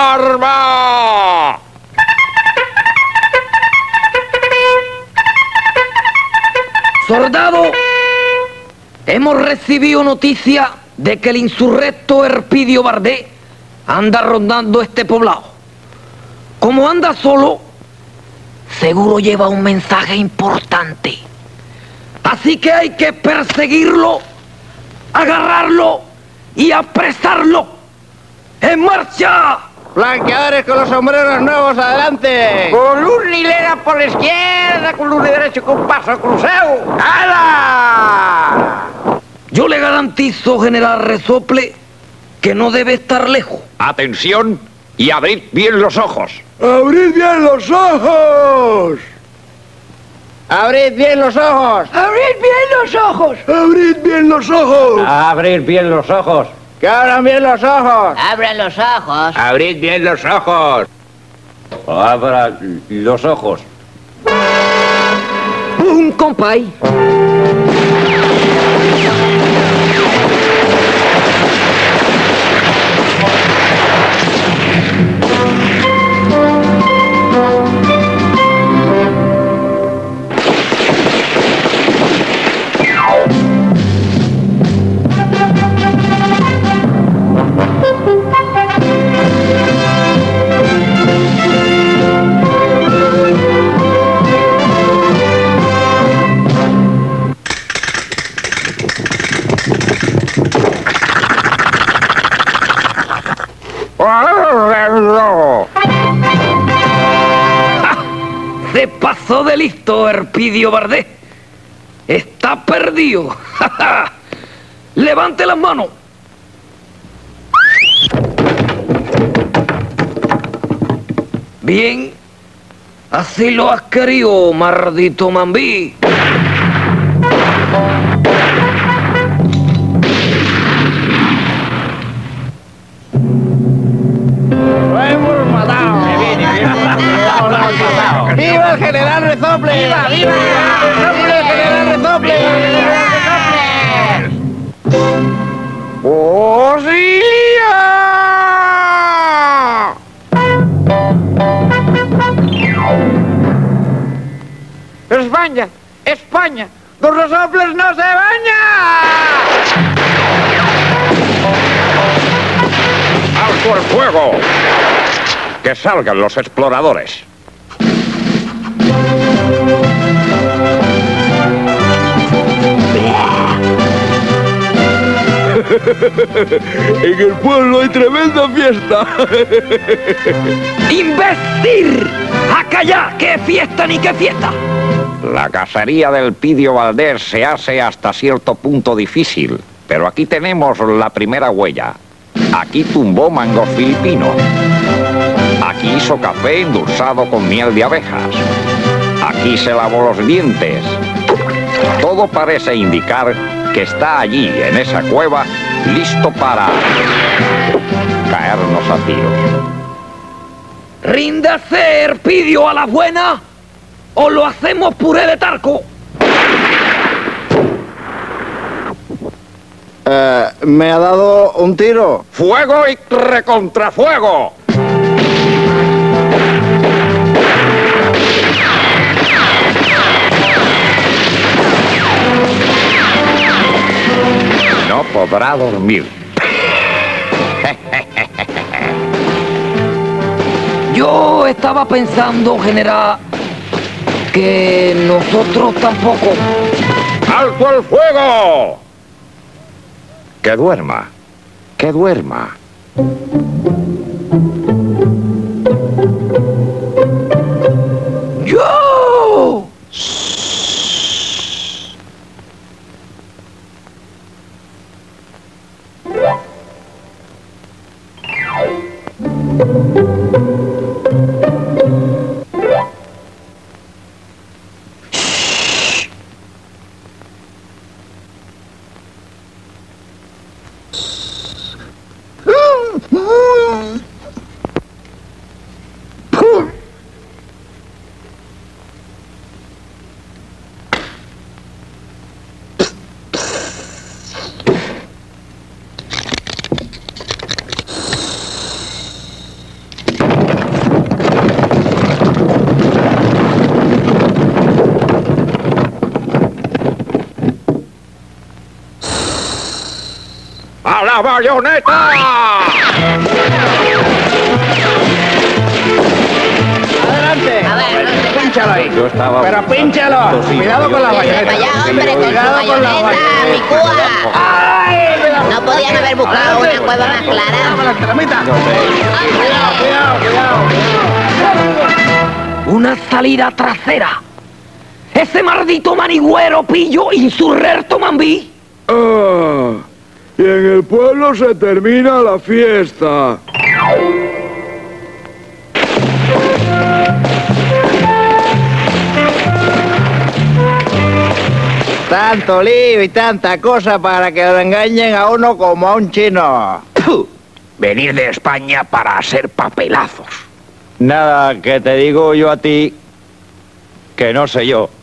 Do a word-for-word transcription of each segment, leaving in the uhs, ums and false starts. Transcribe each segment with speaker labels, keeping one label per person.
Speaker 1: ¡Arma!
Speaker 2: Soldado, hemos recibido noticia de que el insurrecto Elpidio Bardé anda rondando este poblado. Como anda solo, seguro lleva un mensaje importante. Así que hay que perseguirlo, agarrarlo y apresarlo. ¡En marcha!
Speaker 3: Flanqueadores con los sombreros nuevos, adelante.
Speaker 1: Con una hilera por la izquierda, con un derecho con paso cruzado. ¡Hala!
Speaker 2: Yo le garantizo, general Resople, que no debe estar lejos.
Speaker 1: Atención y abrid bien los ojos.
Speaker 3: ¡Abrid bien los ojos! ¡Abrid bien los ojos!
Speaker 2: ¡Abrid bien los ojos!
Speaker 3: ¡Abrid bien los ojos!
Speaker 1: Abrid bien los ojos.
Speaker 3: ¡Que abran bien los ojos!
Speaker 4: Abran los ojos.
Speaker 1: Abrid bien los ojos. Abra los ojos.
Speaker 2: ¡Pum, compay! Se pasó de listo, Elpidio Bardé. Está perdido. Levante las manos. Bien. Así lo has querido, maldito mambí.
Speaker 3: ¡Lo hemos matado! ¡Viva el general Resople! ¡Viva, viva! ¡Viva el general Resople!
Speaker 1: ¡Auxilio!
Speaker 3: ¡España! ¡España! ¡Los Resoples no se bañan!
Speaker 1: ¡Alto el fuego! ¡Que salgan los exploradores!
Speaker 3: En el pueblo hay tremenda fiesta.
Speaker 2: ¡Imbécil! ¡A callar! ¡Qué fiesta ni qué fiesta!
Speaker 1: La cacería del Elpidio Valdés se hace hasta cierto punto difícil, pero aquí tenemos la primera huella. Aquí tumbó mangos filipinos. Aquí hizo café endulzado con miel de abejas. Aquí se lavó los dientes. Todo parece indicar que está allí, en esa cueva, listo para caernos a tiros.
Speaker 2: ¡Ríndase, Elpidio, a la buena! ¡O lo hacemos puré de tarco!
Speaker 3: Eh, me ha dado un tiro.
Speaker 1: ¡Fuego y recontrafuego! No podrá dormir.
Speaker 2: Yo estaba pensando, general, que nosotros tampoco.
Speaker 1: ¡Alto el fuego! Que duerma, que duerma.
Speaker 2: ¡Yo!
Speaker 1: bayoneta!
Speaker 3: Adelante.
Speaker 4: A ver, no sé.
Speaker 3: Pínchalo ahí.
Speaker 1: Yo estaba...
Speaker 3: Pero pínchalo.
Speaker 1: Sí,
Speaker 3: Cuidado
Speaker 1: yo-
Speaker 3: con la
Speaker 4: Mire
Speaker 3: bayoneta.
Speaker 4: para allá, hombre, con su
Speaker 3: Cuidado con la
Speaker 4: bayoneta, mi
Speaker 3: bayoneta.
Speaker 4: cúa.
Speaker 3: ¡Ay! cuidado.
Speaker 4: No podían haber buscado
Speaker 3: Adelante.
Speaker 4: una cueva más
Speaker 3: Cuidado con
Speaker 4: clara.
Speaker 3: las termitas.
Speaker 1: No sé.
Speaker 3: Cuidado, cuidado, cuidado.
Speaker 2: Una salida trasera. Ese maldito manigüero pillo insurrecto mambí.
Speaker 5: Ah, y en el pueblo se termina la fiesta.
Speaker 3: Tanto lío y tanta cosa para que lo engañen a uno como a un chino.
Speaker 1: ¡Puh! Venir de España para hacer papelazos.
Speaker 6: Nada, que te digo yo a ti que no sé yo.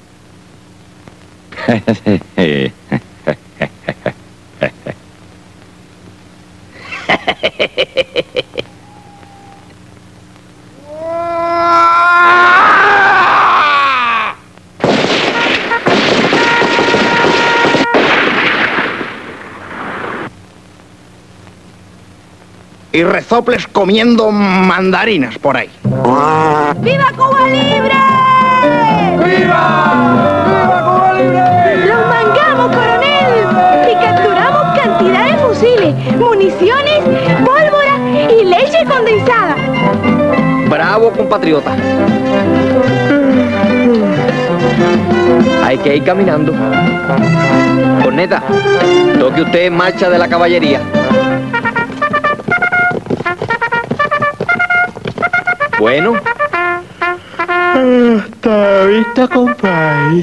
Speaker 3: Y resoples comiendo mandarinas por ahí.
Speaker 7: ¡Viva Cuba Libre! ¡Los mangamos, coronel! Y capturamos cantidad de fusiles, municiones, pólvora y leche condensada.
Speaker 2: Bravo, compatriota. Hay que ir caminando. Corneta, toque usted marcha de la caballería. Bueno.
Speaker 5: Hasta la vista, compadre.